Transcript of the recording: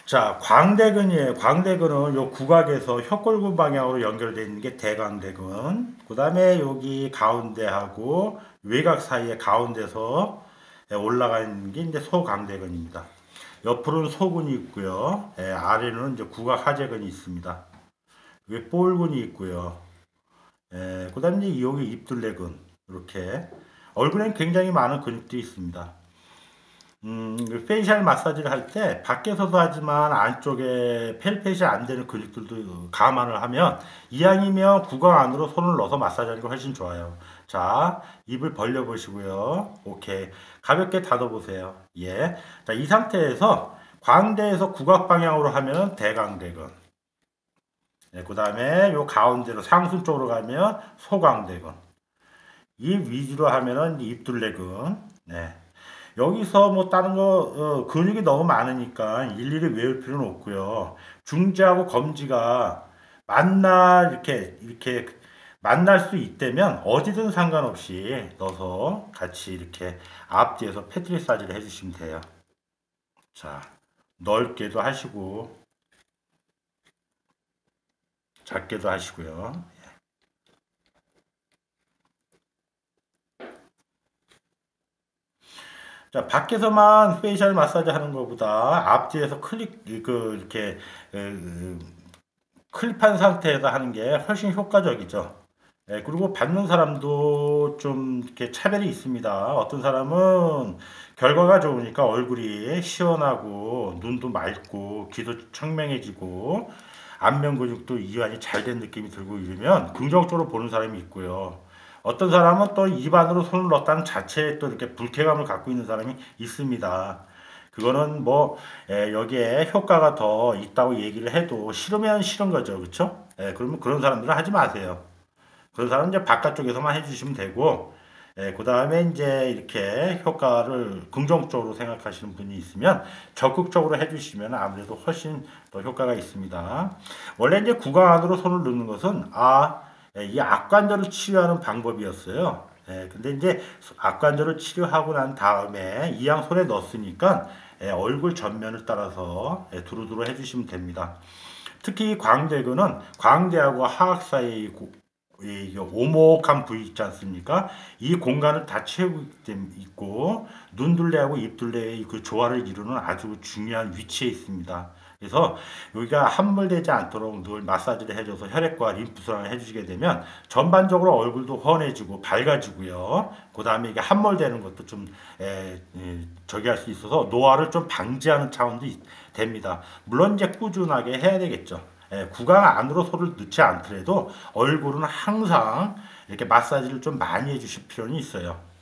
자, 광대근이에요. 광대근은 요 구각에서 혀골근 방향으로 연결되어 있는 게 대광대근. 그 다음에 여기 가운데하고 외곽 사이에 가운데서 올라가 있는 게 이제 소광대근입니다. 옆으로는 소근이 있고요. 아래는 이제 구각 하재근이 있습니다. 위에 볼근이 있고요. 그 다음에 이제 여기 입둘레근. 이렇게. 얼굴에는 굉장히 많은 근육들이 있습니다. 페이셜 마사지를 할 때 밖에서도 하지만 안쪽에 펠펫이 안 되는 근육들도 감안을 하면 이왕이면 구강 안으로 손을 넣어서 마사지하는 게 훨씬 좋아요. 자, 입을 벌려 보시고요. 오케이. 가볍게 닫아 보세요. 예. 자, 이 상태에서 광대에서 구각 방향으로 하면 대광대근. 네, 그 다음에 요 가운데로 상순 쪽으로 가면 소광대근. 이 위주로 하면은 입둘레근. 네. 여기서 뭐 다른 거 근육이 너무 많으니까 일일이 외울 필요는 없고요. 중지하고 검지가 이렇게 만날 수 있다면 어디든 상관없이 넣어서 같이 이렇게 앞뒤에서 패트리사지를 해주시면 돼요. 자, 넓게도 하시고 작게도 하시고요. 자, 밖에서만 페이셜 마사지 하는 것보다 앞뒤에서 이렇게, 클립한 상태에서 하는 게 훨씬 효과적이죠. 그리고 받는 사람도 좀 이렇게 차별이 있습니다. 어떤 사람은 결과가 좋으니까 얼굴이 시원하고 눈도 맑고 귀도 청명해지고 안면 근육도 이완이 잘 된 느낌이 들고 이러면 긍정적으로 보는 사람이 있고요. 어떤 사람은 또 입안으로 손을 넣었다는 자체에 또 이렇게 불쾌감을 갖고 있는 사람이 있습니다. 그거는 뭐 여기에 효과가 더 있다고 얘기를 해도 싫으면 싫은 거죠, 그렇죠? 그러면 그런 사람들은 하지 마세요. 그런 사람은 이제 바깥쪽에서만 해주시면 되고, 그 다음에 이제 이렇게 효과를 긍정적으로 생각하시는 분이 있으면 적극적으로 해주시면 아무래도 훨씬 더 효과가 있습니다. 원래 이제 구강 안으로 손을 넣는 것은 이 악관절을 치료하는 방법이었어요. 근데 이제 악관절을 치료하고 난 다음에 이양 손에 넣었으니까 얼굴 전면을 따라서 두루두루 해주시면 됩니다. 특히 광대근은 광대하고 하악 사이의 이 오목한 부위 있지 않습니까? 이 공간을 다 채우고 있고 눈둘레하고 입둘레의 그 조화를 이루는 아주 중요한 위치에 있습니다. 그래서 여기가 함몰되지 않도록 늘 마사지를 해줘서 혈액과 림프순환을 해주시게 되면 전반적으로 얼굴도 훤해지고 밝아지고요. 그 다음에 이게 함몰되는 것도 좀 저기 할 수 있어서 노화를 좀 방지하는 차원도 됩니다. 물론 이제 꾸준하게 해야 되겠죠. 구강 안으로 손을 넣지 않더라도 얼굴은 항상 이렇게 마사지를 좀 많이 해주실 필요는 있어요.